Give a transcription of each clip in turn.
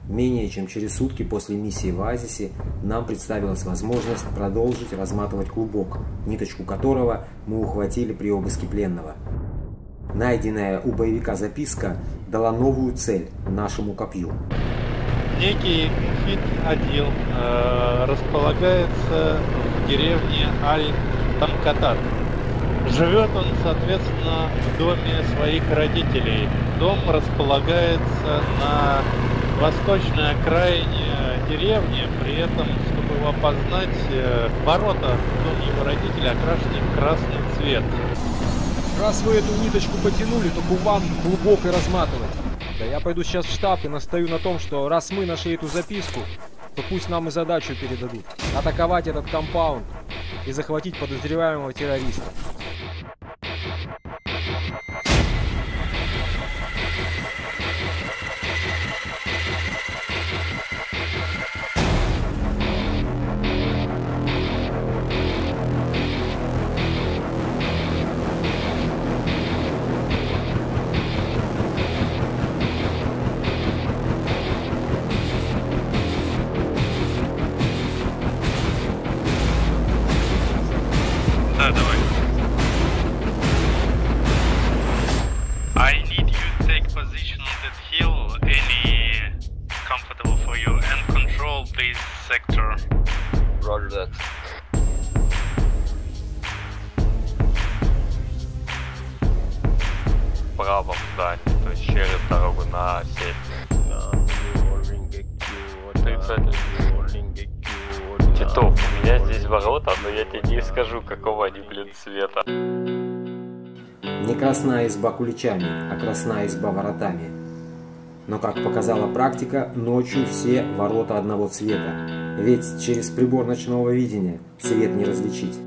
Менее чем через сутки после миссии в оазисе нам представилась возможность продолжить разматывать клубок, ниточку которого мы ухватили при обыске пленного. Найденная у боевика записка дала новую цель нашему копью. Некий Мухит-Адил располагается в деревне Аль-Тамкатат. Живет он, соответственно, в доме своих родителей. Дом располагается на восточной окраине деревни, при этом, чтобы его опознать, ворота в дом его родителей окрашены в красный цвет. Раз вы эту ниточку потянули, то вам глубоко разматывать. Да я пойду сейчас в штаб и настаю на том, что раз мы нашли эту записку, то пусть нам и задачу передадут. Атаковать этот компаунд и захватить подозреваемого террориста. Да, давай. I need you to take position on that hill, any comfortable for you, and control this sector. Roger that. В правом здании, то есть через дорогу на север. Отрицательно. Титов, у меня здесь ворота, но я тебе не скажу, какого они, блин, цвета. Не красная изба куличами, а красная изба воротами. Но, как показала практика, ночью все ворота одного цвета. Ведь через прибор ночного видения цвет не различить.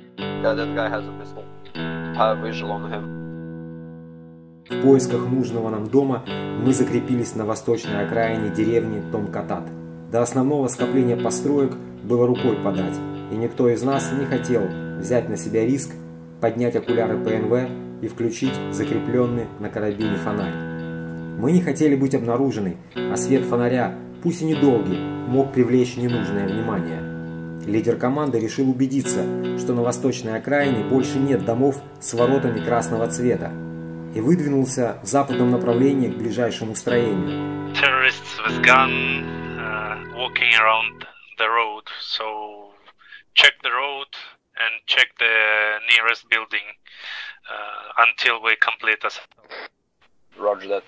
В поисках нужного нам дома мы закрепились на восточной окраине деревни Томкатат. До основного скопления построек было рукой подать, и никто из нас не хотел взять на себя риск поднять окуляры ПНВ и включить закрепленный на карабине фонарь. Мы не хотели быть обнаружены, а свет фонаря, пусть и недолгий, мог привлечь ненужное внимание. Лидер команды решил убедиться, что на восточной окраине больше нет домов с воротами красного цвета, и выдвинулся в западном направлении к ближайшему строению. Terrorists with gun walking around the road, so check the road and check the nearest building until we complete this. Roger that.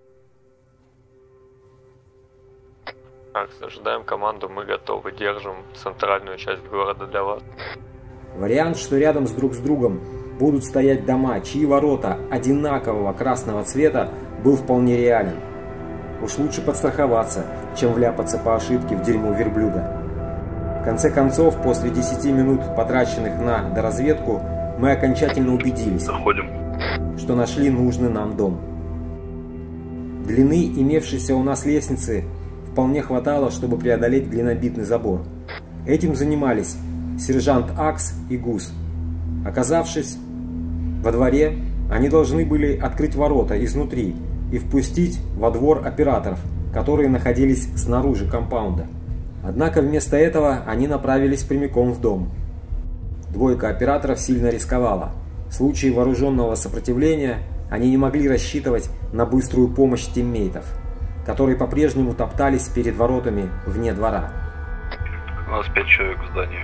Так, ожидаем команду, мы готовы, держим центральную часть города для вас. Вариант, что рядом друг с другом будут стоять дома, чьи ворота одинакового красного цвета, был вполне реален. Уж лучше подстраховаться, чем вляпаться по ошибке в дерьмо верблюда. В конце концов, после 10 минут, потраченных на доразведку, мы окончательно убедились, что нашли нужный нам дом. Длины имевшейся у нас лестницы вполне хватало, чтобы преодолеть глинобитный забор. Этим занимались сержант Акс и Гус. Оказавшись во дворе, они должны были открыть ворота изнутри и впустить во двор операторов, которые находились снаружи компаунда. Однако вместо этого они направились прямиком в дом. Двойка операторов сильно рисковала. В случае вооруженного сопротивления они не могли рассчитывать на быструю помощь тиммейтов, которые по-прежнему топтались перед воротами вне двора. У нас 5 человек в здании.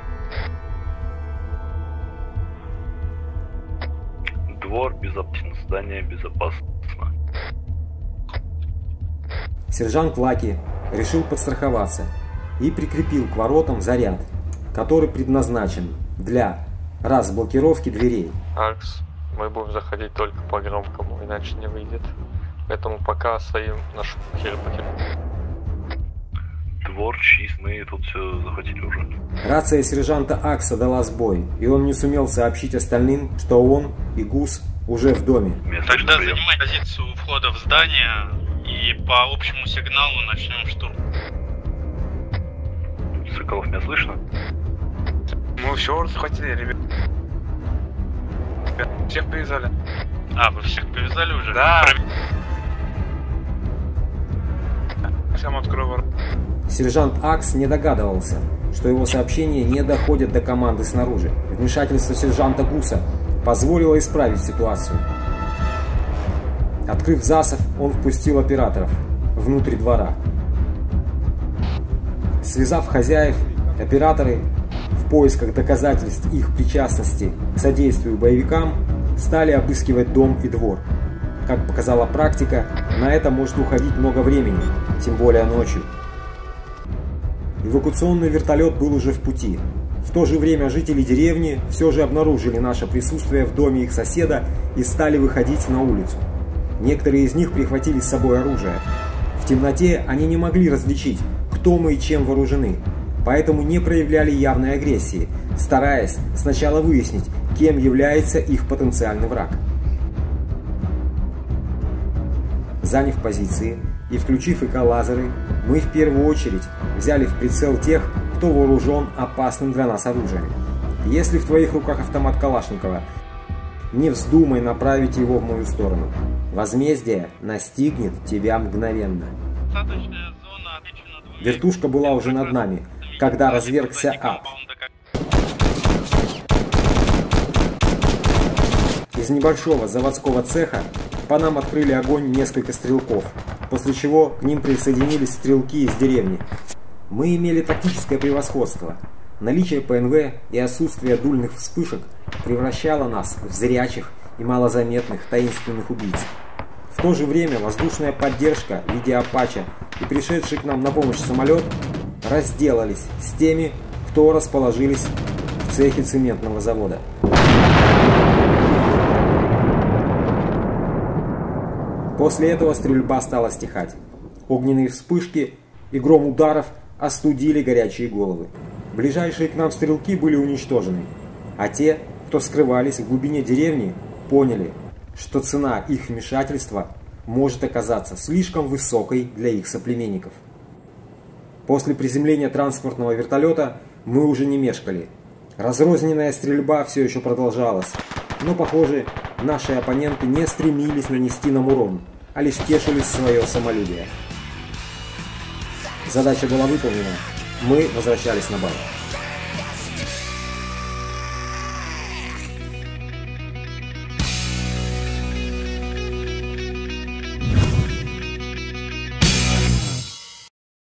Двор безопасен, здание безопасно. Сержант Лаки решил подстраховаться и прикрепил к воротам заряд, который предназначен для разблокировки дверей. Акс, мы будем заходить только по громкому, иначе не выйдет. Поэтому пока стоим на шухере. Двор чист, мы тут все захватили уже. Рация сержанта Акса дала сбой, и он не сумел сообщить остальным, что он и Гус уже в доме. Тогда занимай позицию у входа в здание и по общему сигналу начнем штурм. Соколов, меня слышно? Мы все захватили, ребят. Всех привязали. А, вы всех привязали уже? Да. сам открою ворота. Сержант Акс не догадывался, что его сообщения не доходят до команды снаружи. Вмешательство сержанта Гуса позволило исправить ситуацию. Открыв засов, он впустил операторов внутрь двора. Связав хозяев, операторы в поисках доказательств их причастности к содействию боевикам стали обыскивать дом и двор. Как показала практика, на это может уходить много времени, тем более ночью. Эвакуационный вертолет был уже в пути. В то же время жители деревни все же обнаружили наше присутствие в доме их соседа и стали выходить на улицу. Некоторые из них прихватили с собой оружие. В темноте они не могли различить, кто мы и чем вооружены, поэтому не проявляли явной агрессии, стараясь сначала выяснить, кем является их потенциальный враг. Заняв позиции и включив ИК-лазеры, мы в первую очередь взяли в прицел тех, кто вооружен опасным для нас оружием. Если в твоих руках автомат Калашникова, не вздумай направить его в мою сторону. Возмездие настигнет тебя мгновенно. Вертушка была уже над нами, когда развергся ад. Из небольшого заводского цеха по нам открыли огонь несколько стрелков, после чего к ним присоединились стрелки из деревни. Мы имели тактическое превосходство. Наличие ПНВ и отсутствие дульных вспышек превращало нас в зрячих и малозаметных таинственных убийц. В то же время воздушная поддержка в виде Апача и пришедший к нам на помощь самолет разделались с теми, кто расположились в цехе цементного завода. После этого стрельба стала стихать. Огненные вспышки и гром ударов остудили горячие головы. Ближайшие к нам стрелки были уничтожены, а те, кто скрывались в глубине деревни, поняли, что цена их вмешательства может оказаться слишком высокой для их соплеменников. После приземления транспортного вертолета мы уже не мешкали. Разрозненная стрельба все еще продолжалась, но, похоже, наши оппоненты не стремились нанести нам урон, а лишь тешили свое самолюбие. Задача была выполнена. Мы возвращались на базу.